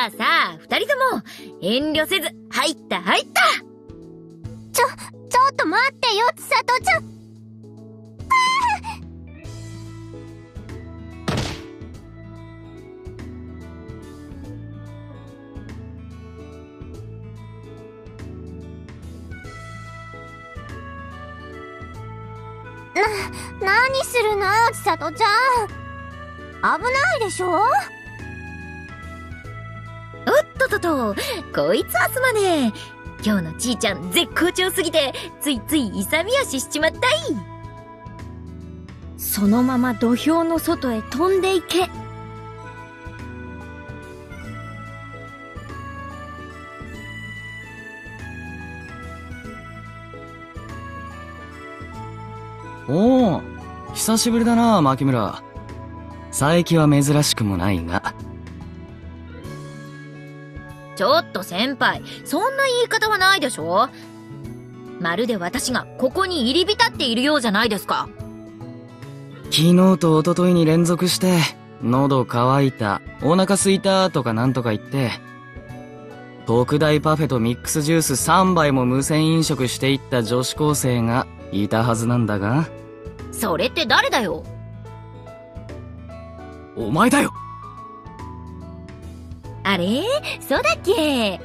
あさあ、二人とも、遠慮せず、入った入った。 ちょっと待ってよ、千里ちゃん。何するの、千里ちゃん。危ないでしょ。 おっととと、こいつはすまねえ。今日のちーちゃん絶好調すぎて、ついつい勇み足しちまったい。 そのまま土俵の外へ飛んでいけ。 おお、久しぶりだな、牧村。佐伯は珍しくもないが。 ちょっと先輩、そんな言い方はないでしょ。まるで私がここに入り浸っているようじゃないですか。 昨日と一昨日に連続して、喉乾いた、お腹空いたとかなんとか言って、特大パフェとミックスジュース3杯も無銭飲食していった女子高生がいたはずなんだが。 それって誰だよ。 お前だよ。 あれ、そうだっけ。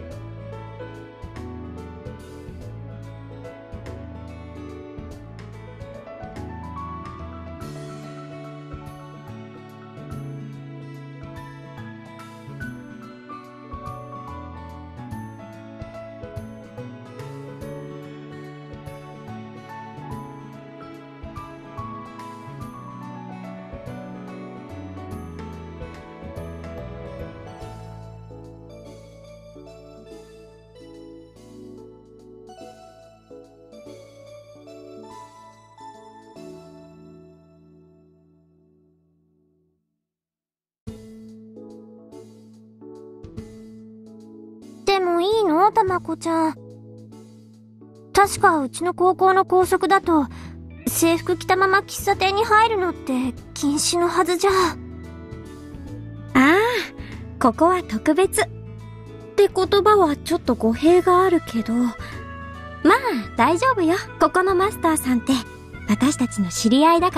でもいいの、たまこちゃん。確かうちの高校の校則だと、制服着たまま喫茶店に入るのって禁止のはずじゃ。 ああ、ここは特別って言葉はちょっと語弊があるけど、まあ大丈夫よ。ここのマスターさんって私たちの知り合いだから。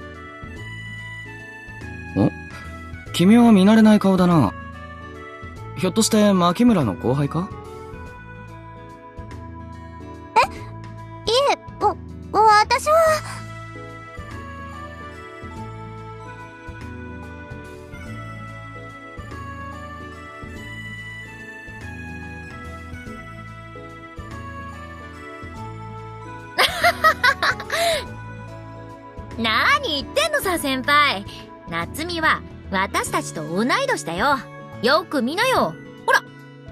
お、君は見慣れない顔だな。ひょっとして牧村の後輩か？ いえ、私は。 何言ってんのさ、先輩。夏美は私たちと同い年だよ。よく見なよ。ほら。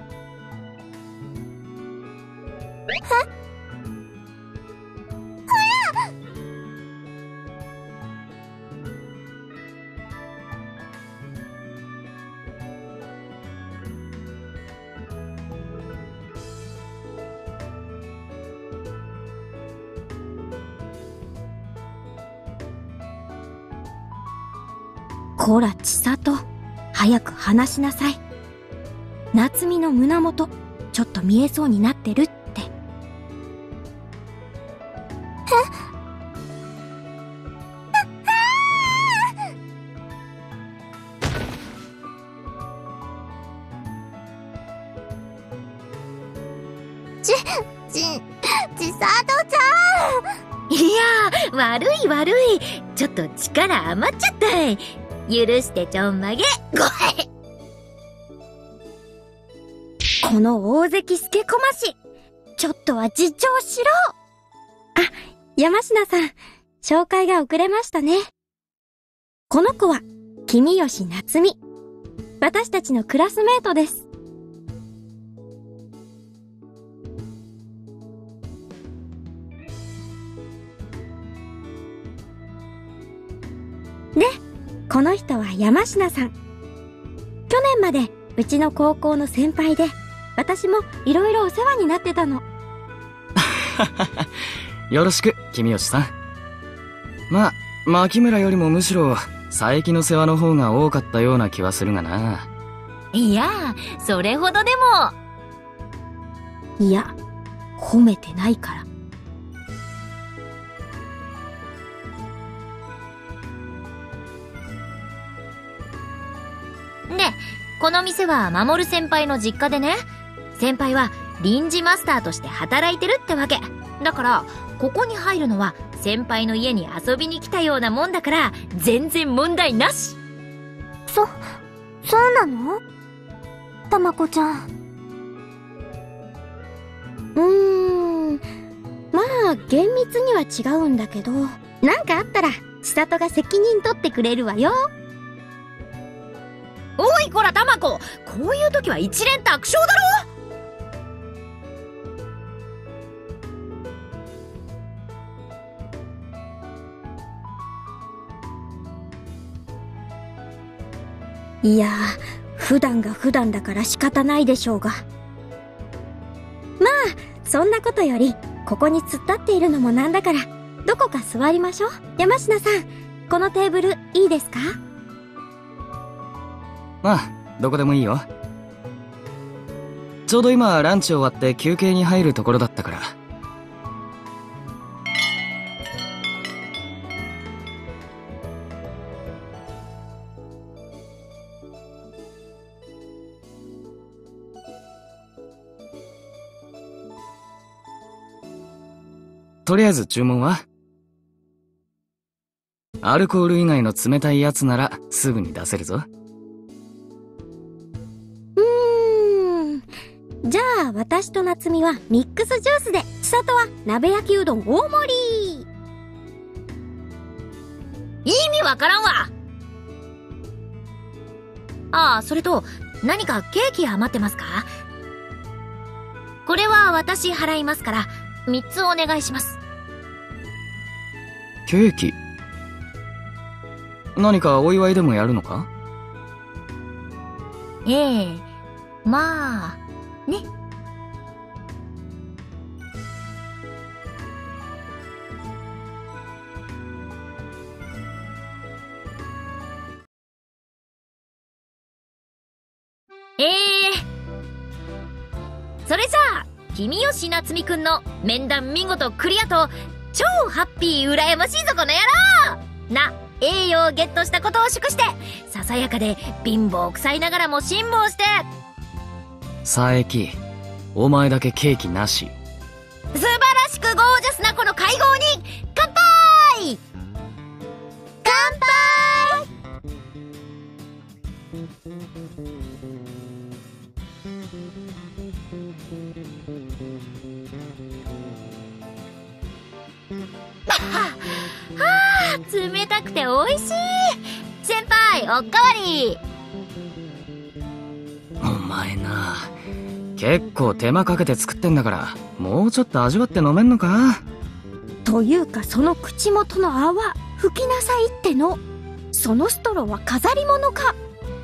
こら千里、早く話しなさい。夏美の胸元ちょっと見えそうになってるって。 千里ちゃん。 いやー、悪い悪い。ちょっと力余っちゃったい。許してちょんまげ。ごへ。 この大関スケこまし、ちょっとは自重しろ。あ、山科さん、紹介が遅れましたね。この子は君吉夏美、私たちのクラスメートです。で、この人は山科さん。去年までうちの高校の先輩で、私もいろいろお世話になってたの。 よろしく、君吉さん。まあ、牧村よりもむしろ佐伯の世話の方が多かったような気はするがな。 いや、それほどでも。 いや、褒めてないから。 で、この店は守先輩の実家でね、先輩は臨時マスターとして働いてるってわけ。だから、ここに入るのは先輩の家に遊びに来たようなもんだから、全然問題なし。 そうなの？たまこちゃん。 まあ、厳密には違うんだけど、なんかあったら、千里が責任取ってくれるわよ。 おいこらたまこ、こういう時は一蓮托生だろ。 いやー、普段が普段だから仕方ないでしょうが。まあ、そんなことより、ここに突っ立っているのもなんだから、どこか座りましょう。山科さん、このテーブルいいですか？ ああ、どこでもいいよ。ちょうど今ランチ終わって休憩に入るところだったから。とりあえず注文は？アルコール以外の冷たいやつならすぐに出せるぞ。 じゃあ、私と夏美はミックスジュースで、千里は鍋焼きうどん大盛り。 意味わからんわ。ああ、それと、何かケーキ余ってますか？これは私払いますから、3つお願いします。 ケーキ？何かお祝いでもやるのか？ ええ、まあ、ね。それじゃあ、君吉夏美くんの面談見事クリアと、超ハッピー羨ましいぞこの野郎な栄養をゲットしたことを祝して、ささやかで貧乏くさいながらも辛抱して。 佐伯、お前だけケーキなし。 素晴らしくゴージャスなこの会合に乾杯！乾杯！はあ、冷たくて美味しい。先輩、おっかわり。 お前な、結構手間かけて作ってんだから、もうちょっと味わって飲めんのか？ というか、その口元の泡、拭きなさいっての。そのストローは飾り物か？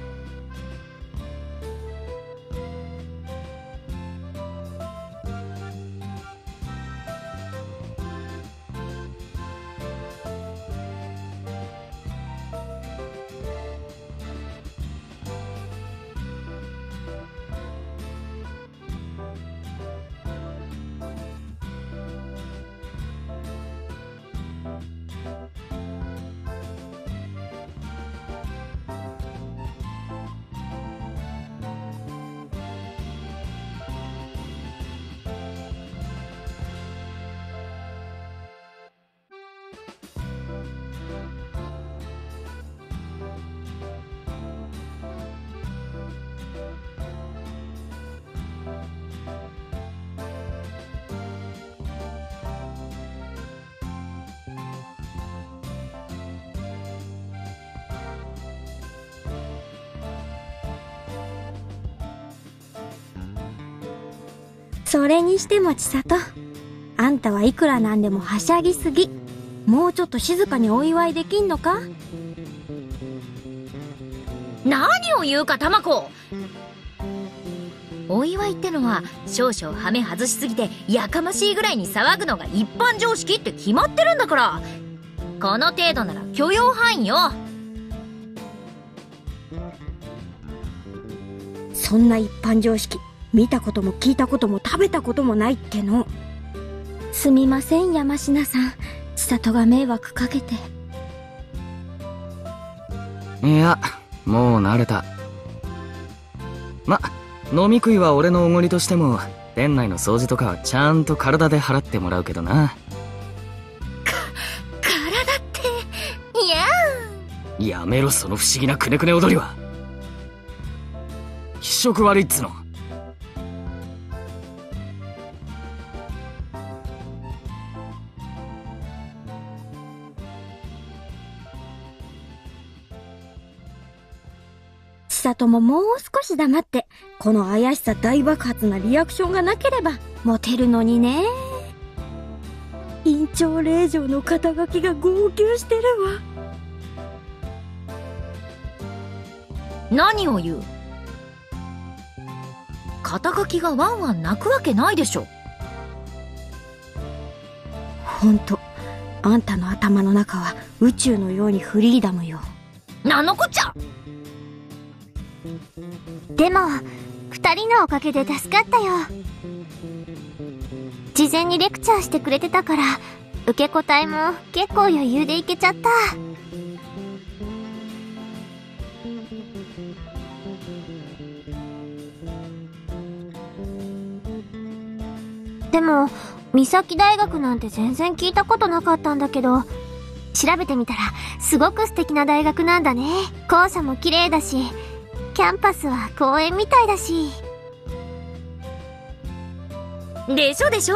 それにしても千里、あんたはいくらなんでもはしゃぎすぎ。もうちょっと静かにお祝いできんのか？ 何を言うか、たまこ。お祝いってのは少々ハメ外しすぎてやかましいぐらいに騒ぐのが一般常識って決まってるんだから、この程度なら許容範囲よ。 そんな一般常識、見たことも聞いたことも食べたこともないっての。すみません、山科さん。千里が迷惑かけて。 いや、もう慣れた。飲み食いは俺のおごりとしても、店内の掃除とかはちゃんと体で払ってもらうけどな。 体って、いややめろ、その不思議なくねくね踊りは。気色悪いっつの。 千里ももう少し黙って、この怪しさ大爆発なリアクションがなければモテるのにね。院長令嬢の肩書きが号泣してるわ。 何を言う。肩書きがワンワン泣くわけないでしょ。 ほんと、あんたの頭の中は宇宙のようにフリーダムよ。 なんのこっちゃ。 でも、二人のおかげで助かったよ。事前にレクチャーしてくれてたから、受け答えも結構余裕でいけちゃった。でも、三崎大学なんて全然聞いたことなかったんだけど、調べてみたらすごく素敵な大学なんだね。校舎も綺麗だし、キャンパスは公園みたいだし。 でしょでしょ。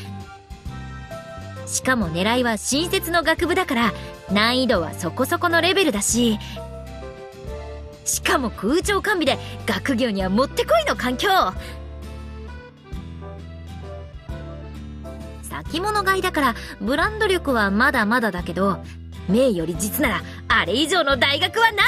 しかも狙いは新設の学部だから難易度はそこそこのレベルだし、しかも空調完備で学業にはもってこいの環境。先物買いだからブランド力はまだまだだけど、名より実ならあれ以上の大学はない。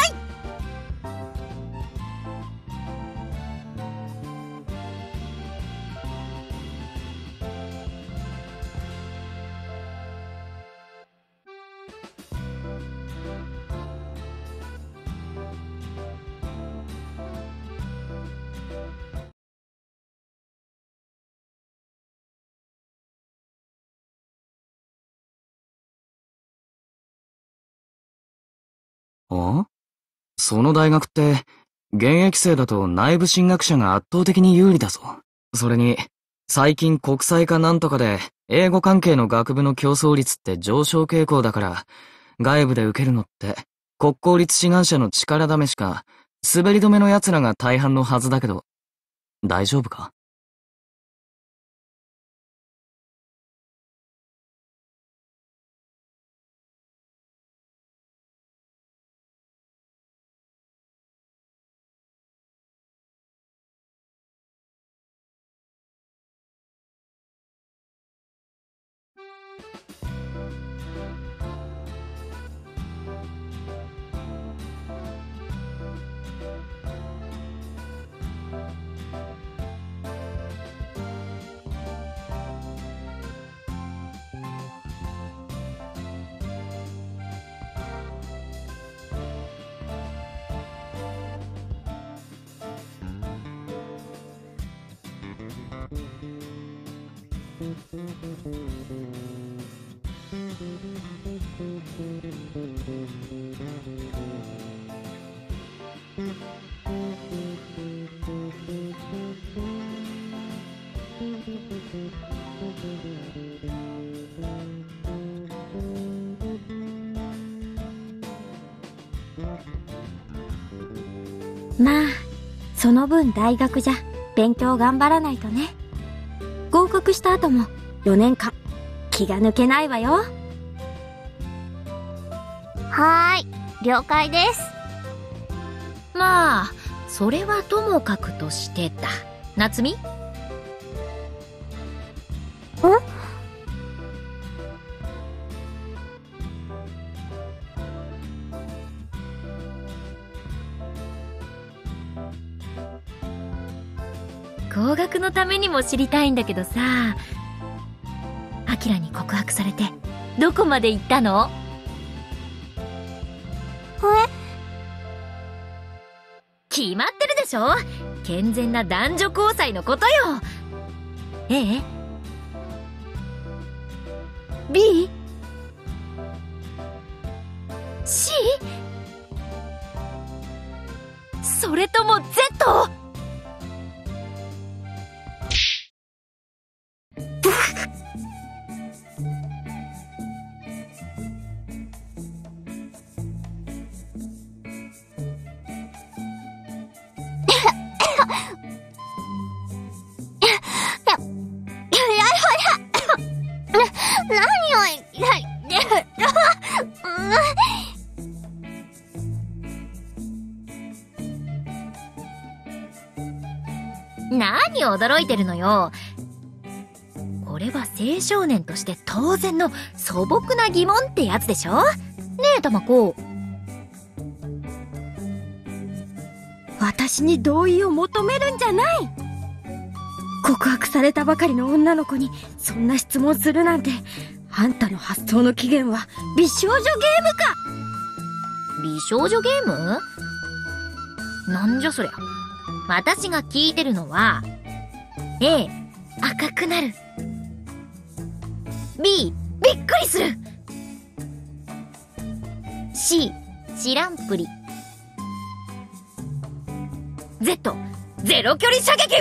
あ？その大学って、現役生だと内部進学者が圧倒的に有利だぞ。それに、最近国際化なんとかで、英語関係の学部の競争率って上昇傾向だから、外部で受けるのって、国公立志願者の力試しか、滑り止めの奴らが大半のはずだけど、大丈夫か？ まあ、その分大学じゃ勉強頑張らないとね。合格した後も4年間気が抜けないわよ。 はーい、了解です。 まあそれはともかくとしてだ。夏美？合格のためにも知りたいんだけどさ、アキラに告白されてどこまで行ったの？決まってるでしょ。 健全な男女交際のことよ。ええ ?B？ C？ それとも Z？ 何を何驚いてるのよ。これは青少年として当然の素朴な疑問ってやつでしょ。ねえたまこ。 私に同意を求めるんじゃない。告白されたばかりの女の子にそんな質問するなんて、あんたの発想の起源は美少女ゲームか。 美少女ゲーム？なんじゃそりゃ。私が聞いてるのは A 赤くなる、 B びっくりする、 C 知らんぷり、 Z ゼロ距離射撃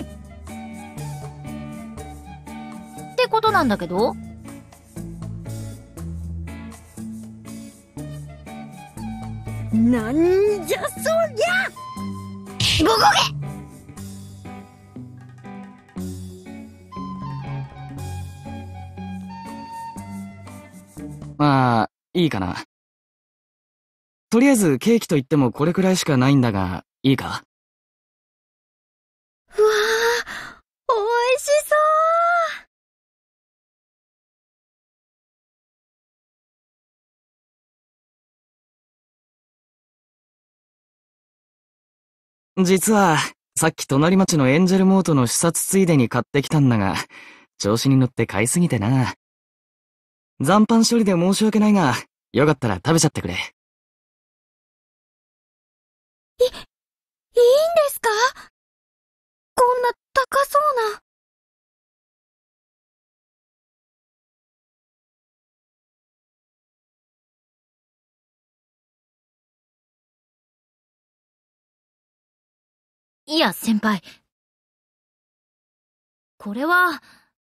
ってことなんだけど。 なんじゃそりゃ。 ボコゲ。 まあ、いいかな。とりあえずケーキといってもこれくらいしかないんだが、いいか？ うわあ、おいしそう。 実は、さっき隣町のエンジェルモートの視察ついでに買ってきたんだが、調子に乗って買いすぎてな。残飯処理で申し訳ないが、よかったら食べちゃってくれ。 いいんですか？こんな高そうな。 いや先輩、これは。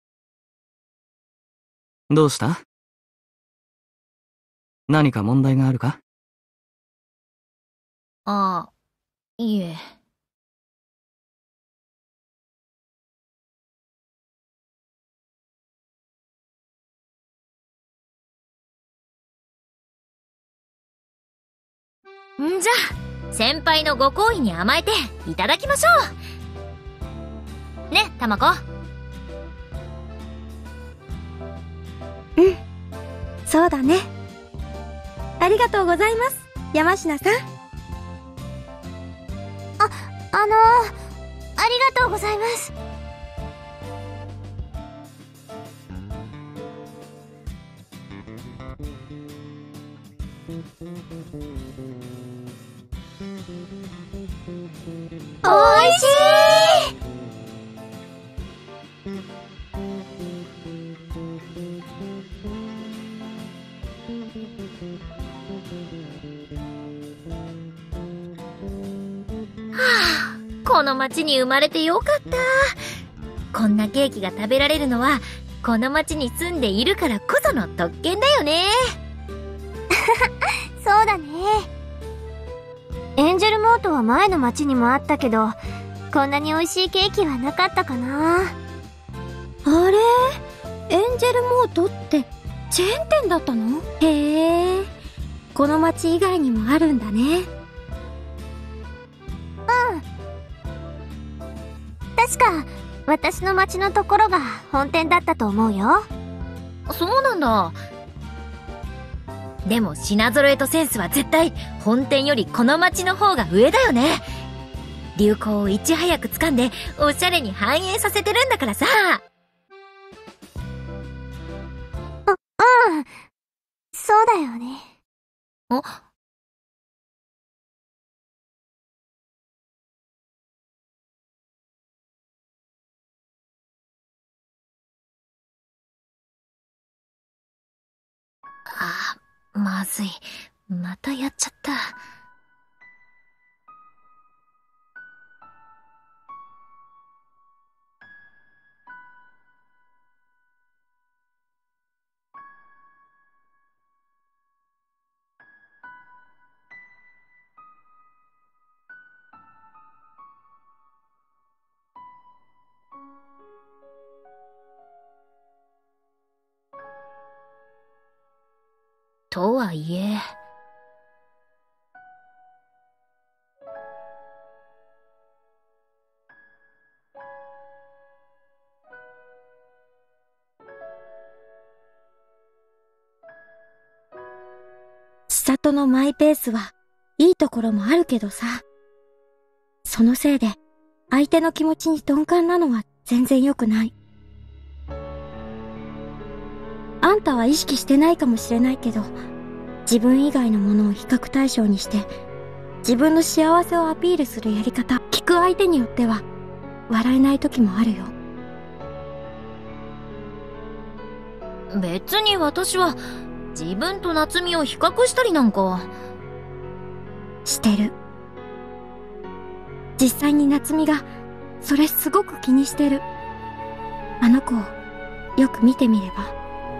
どうした？何か問題があるか？ ああ、いえ。んじゃ、先輩のご好意に甘えていただきましょう。ね、たまこ。 そうだね。ありがとうございます、山科さん。 ありがとうございます。おいしい。 この町に生まれてよかった。こんなケーキが食べられるのはこの町に住んでいるからこその特権だよね。 そうだね。エンジェルモートは前の町にもあったけど、こんなに美味しいケーキはなかったかな。 あれ、エンジェルモートってチェーン店だったの？へえ、この町以外にもあるんだね。 確か私の町のところが本店だったと思うよ。 そうなんだ。でも品揃えとセンスは絶対本店よりこの町の方が上だよね。流行をいち早く掴んでおしゃれに反映させてるんだからさ。 そうだよね。 あまずい。またやっちゃった。とはいえ、 千里のマイペースはいいところもあるけどさ。そのせいで相手の気持ちに鈍感なのは全然良くない。あんたは意識してないかもしれないけど、自分以外のものを比較対象にして自分の幸せをアピールするやり方、聞く相手によっては笑えない時もあるよ。 別に私は自分と夏美を比較したりなんか。 してる。実際に夏美がそれすごく気にしてる。あの子をよく見てみれば。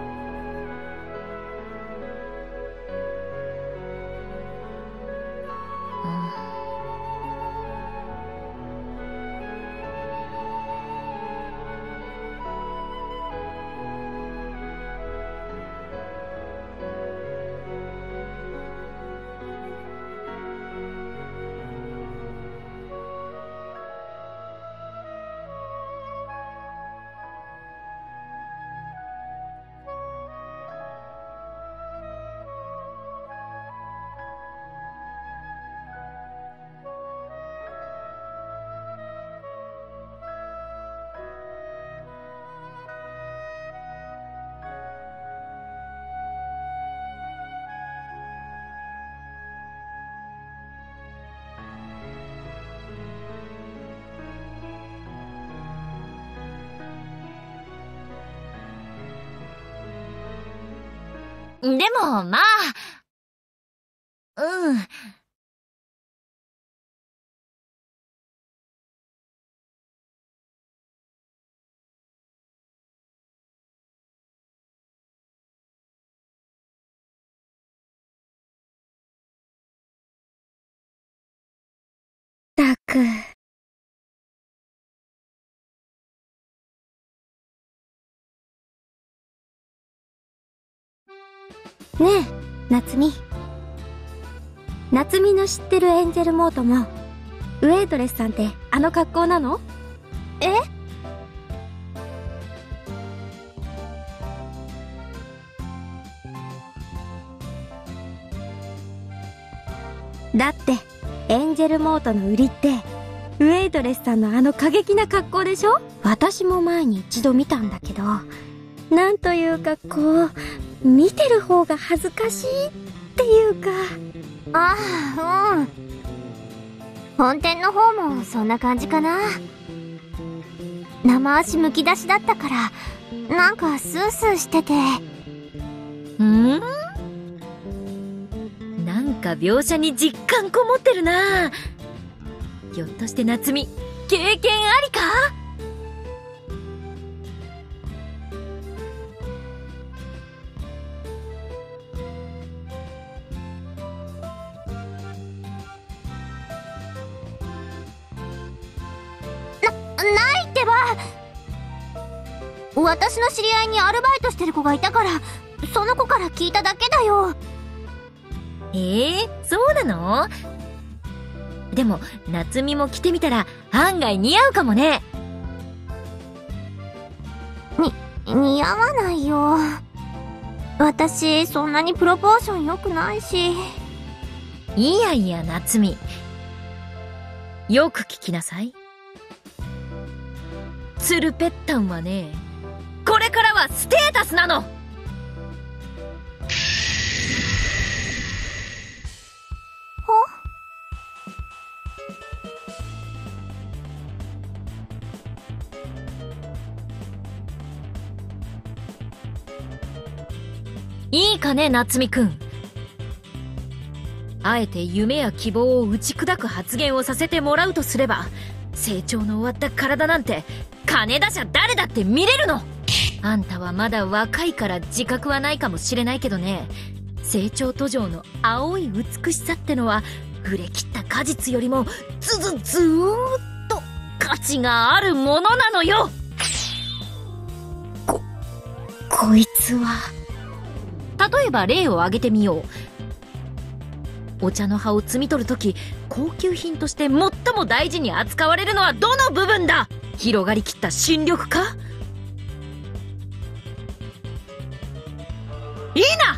でも、まあ、うん。 ったく。ねえ、夏美。夏美の知ってるエンジェルモートも、ウェイトレスさんってあの格好なの？ え？ だって、エンジェルモートの売りって、ウェイトレスさんのあの過激な格好でしょ？私も前に一度見たんだけど、なんという格好、見てる方が恥ずかしいっていうか。 ああ、うん。本店の方もそんな感じかな。生足むき出しだったから、なんかスースーしてて。 なんか描写に実感こもってるな。ひょっとして夏美、経験ありか？ ないってば。私の知り合いにアルバイトしてる子がいたから、その子から聞いただけだよ。 そうなの？でも夏美も着てみたら案外似合うかもね。 似合わないよ。私そんなにプロポーション良くないし。 いやいや夏美、よく聞きなさい。ツルペッタンはね、これからはステータスなの。 いいかね、夏美くん。あえて夢や希望を打ち砕く発言をさせてもらうとすれば、成長の終わった体なんて金出しゃ誰だって見れるの。あんたはまだ若いから自覚はないかもしれないけどね、成長途上の青い美しさってのは触れ切った果実よりもずーっと価値があるものなのよ。 こいつは。 例えば例を挙げてみよう。お茶の葉を摘み取るとき、高級品として最も大事に扱われるのはどの部分だ？広がりきった新緑か？いいな！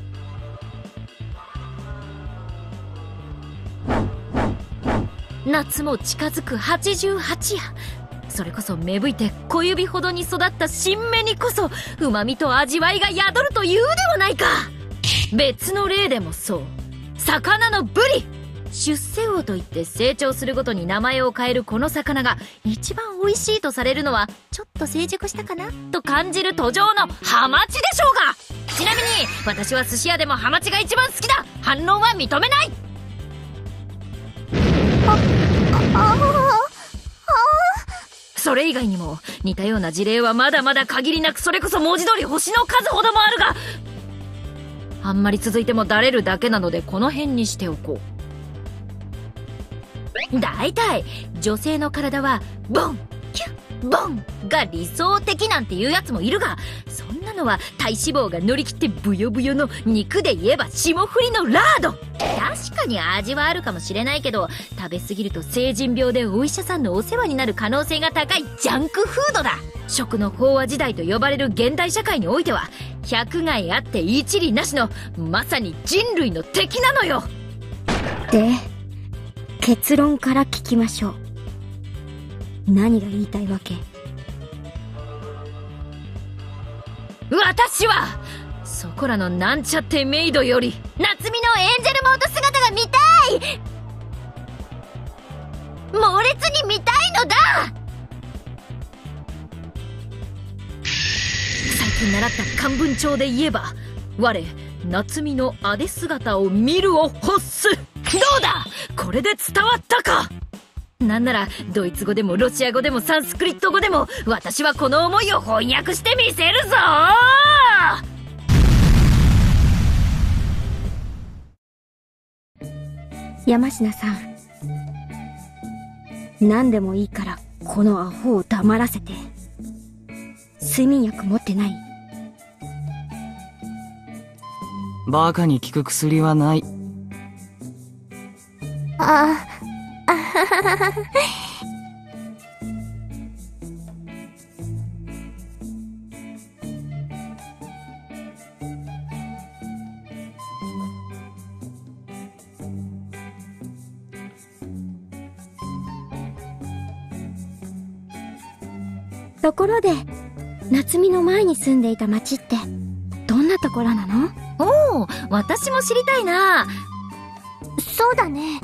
夏も近づく88夜。それこそ芽吹いて小指ほどに育った新芽にこそ旨味と味わいが宿るというではないか。別の例でもそう。魚のブリ。出世魚といって成長するごとに名前を変えるこの魚が一番美味しいとされるのは、ちょっと成熟したかなと感じる途上のハマチでしょうが。ちなみに私は寿司屋でもハマチが一番好きだ。反論は認めない。それ以外にも似たような事例はまだまだ限りなく、それこそ文字通り星の数ほどもあるが、あんまり続いてもだれるだけなのでこの辺にしておこう。だいたい女性の体はボンキュッボンが理想的なんていうやつもいるが、そんなのは体脂肪が乗り切ってブヨブヨの肉で言えば霜降りのラード。確かに味はあるかもしれないけど、食べ過ぎると成人病でお医者さんのお世話になる可能性が高いジャンクフードだ。食の飽和時代と呼ばれる現代社会においては百害あって一利なしのまさに人類の敵なのよ。 で、結論から聞きましょう。何が言いたいわけ？ 私はそこらのなんちゃってメイドより夏美のエンジェルモード姿が見たい。猛烈に見たいのだ。最近習った漢文帳で言えば、我夏美のあで姿を見るを欲す。どうだ、これで伝わったか。なんならドイツ語でもロシア語でもサンスクリット語でも私はこの思いを翻訳してみせるぞ。 山科さん、何でもいいからこのアホを黙らせて。睡眠薬持ってない？ バカに効く薬はない。 ところで、夏美の前に住んでいた町ってどんなところなの？ おお、私も知りたいな。 そうだね。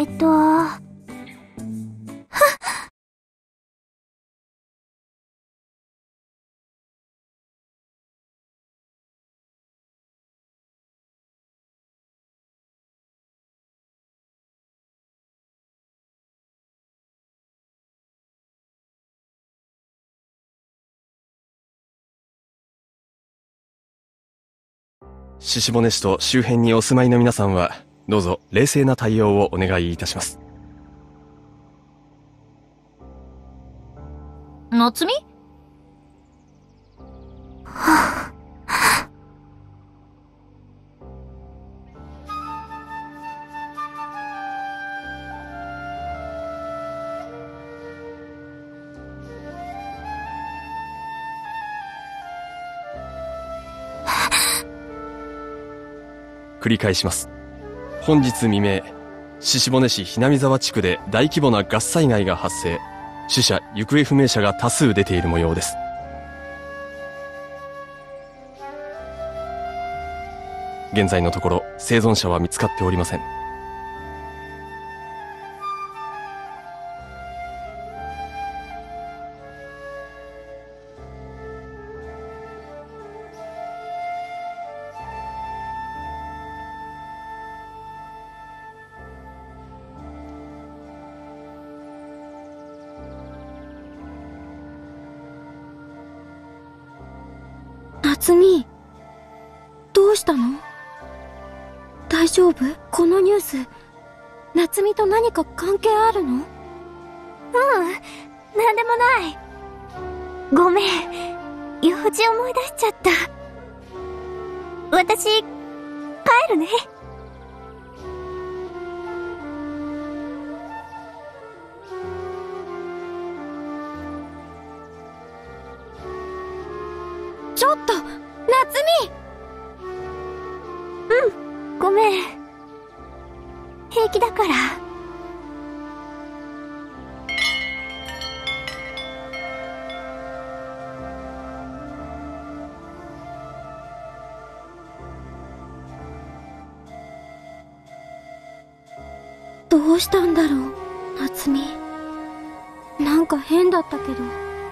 鹿骨市と周辺にお住まいの皆さんは、どうぞ冷静な対応をお願いいたします。 夏美？ 繰り返します。本日未明、鹿骨市ひなみ沢地区で大規模なガス災害が発生。死者・行方不明者が多数出ている模様です。現在のところ生存者は見つかっておりません。 夏美、どうしたの？大丈夫？このニュース、夏美と何か関係あるの？ なんでもない。ごめん。用事思い出しちゃった。私、帰るね。 ちょっと、夏美！ ごめん。平気だから。 どうしたんだろう、夏美。なんか変だったけど。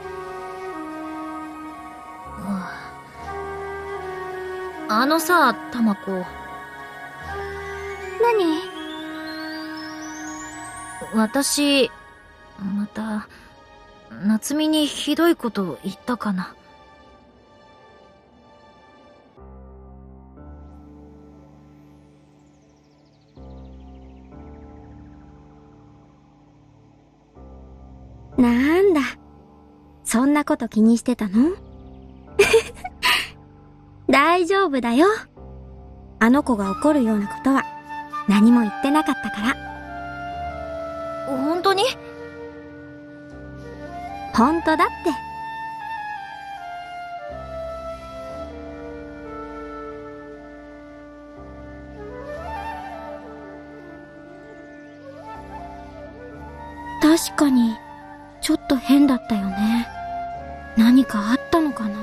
あのさ、たまこ。 何？ 私、また、夏美にひどいこと言ったかな。 なんだ、そんなこと気にしてたの？大丈夫だよ。あの子が怒るようなことは何も言ってなかったから。 本当に？ 本当だって。確かにちょっと変だったよね。何かあったのかな。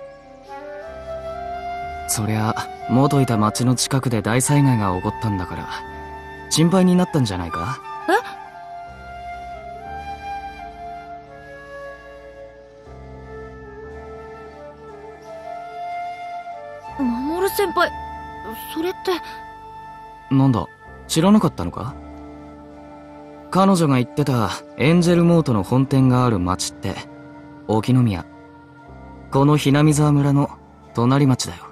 そりゃ元いた町の近くで大災害が起こったんだから心配になったんじゃないか？ 守先輩、それって。 なんだ、知らなかったのか？彼女が言ってたエンジェルモートの本店がある町って沖宮、このひなみ沢村の隣町だよ。